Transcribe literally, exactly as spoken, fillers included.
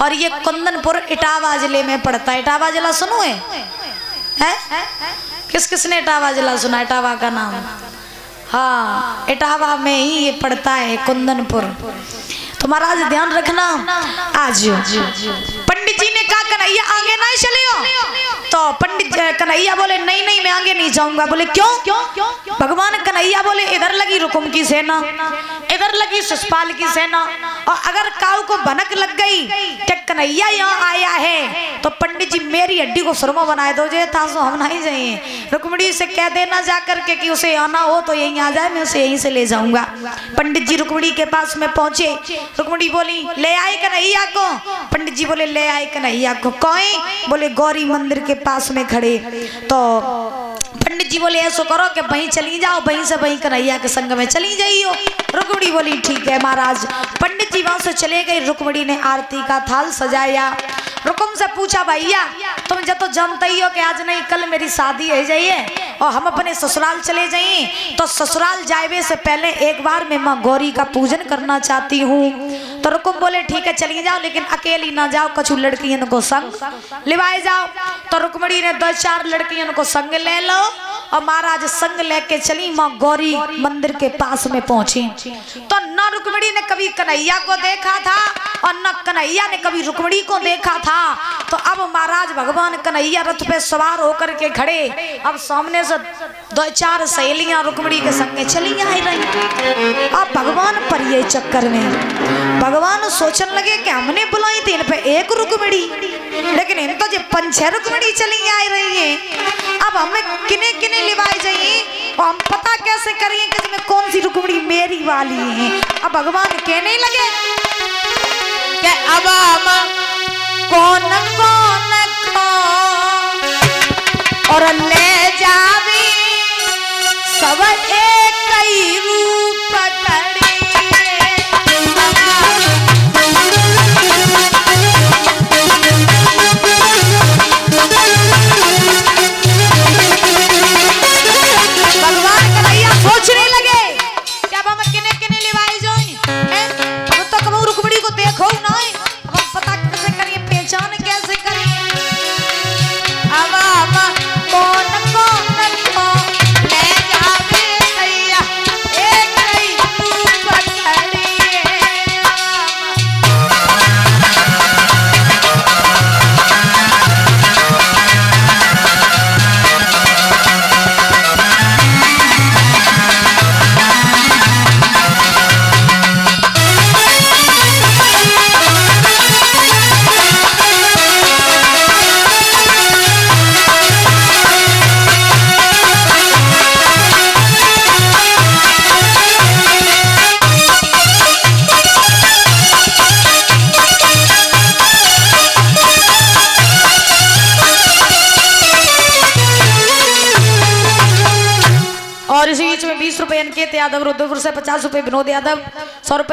और ये कुंदनपुर इटावा जिले में पड़ता है। इटावा जिला सुनो है, है? किस किसने इटावा जिला सुना? इटावा का नाम, हाँ, इटावा में ही ये पड़ता है कुंदनपुर। तो महाराज ध्यान रखना। आज पंडित जी ने कहा कन्हैया आगे नहीं चलियो। तो पंडित कन्हैया बोले नहीं नहीं मैं आगे नहीं जाऊंगा। बोले क्यों? भगवान कन्हैया बोले इधर लगी रुकुम की सेना, इधर लगी शिषपाल की सेना, और अगर काऊ को भनक लग गई कि कन्हैया यहाँ आया है तो पंडित जी मेरी हड्डी को सुरमा बनाए दो जे तासो हम नहीं जाइए। रुक्मणी से कह देना जा करके कि उसे आना हो तो यहीं आ जाए, मैं उसे यहीं से ले जाऊंगा। पंडित जी रुक्मणी के पास में पहुंचे। रुक्मणी बोली ले आए कन्हैया को। पंडित जी बोले ले आए कन्हैया को। कोई बोले गौरी मंदिर के पास में खड़े। तो पंडित जी बोले ऐसा करो कि वहीं चली जाओ, वहीं से वहीं कन्हैया के संग में चली जाइयो। रुक्मणी बोली ठीक है महाराज। पंडित जी वहां से चले गए। रुक्मणी ने आरती का थाल सजाया। रुकुम से पूछा भैया तुम जब तो जानते ही हो कि आज नहीं कल मेरी शादी हो जाइए और हम अपने ससुराल चले जाइए, तो ससुराल जाए से पहले एक बार मैं माँ गौरी का पूजन करना चाहती हूँ। तो रुकुम बोले ठीक है चलिए जाओ, लेकिन अकेली ना जाओ, कछु लड़कियों को संग लिवाए जाओ। तो रुक्मणी ने दो चार लड़कियों को संग ले लो और महाराज संग लेके चली माँ गौरी मंदिर के पास में पहुंची। तो न रुक्मणी ने कभी कन्हैया को देखा था और न कन्हैया ने कभी रुक्मणी को देखा था। तो अब महाराज भगवान कन्हैया रथ पे सवार होकर के खड़े। अब सामने से दो चार सहेलियां रुक्मणी के संगे चली आई रही। अब भगवान पर ये चक्कर में भगवान सोचने लगे कि हमने बुलाई थी इन पे एक रुक्मणी, लेकिन इन तो जो पंच छह रुक्मणी चली आई रही है। अब हमें किने किने लिवाई जाइए और हम पता कैसे करेंगे कि इसमें कौन सी रुक्मणी मेरी वाली है। अब भगवान कहने लगे कि अब हम कौन कौन को और ले जावी सब एक ही रूप धरे। भगवान कन्हैया सोचने लगे कि अब हम किने किने लिवाई जाए। अब तो कबू रुक्मणी को देखो ना, अब हम पता कैसे करिए, पहचान कैसे करिए। अब हम कौन कौन को ले जावे भैया एक ही रूप धरे। और इसी बीच में बीस रुपए अंकित यादव, रुद्रपुर से पचास रुपए विनोद यादव, सौ रुपए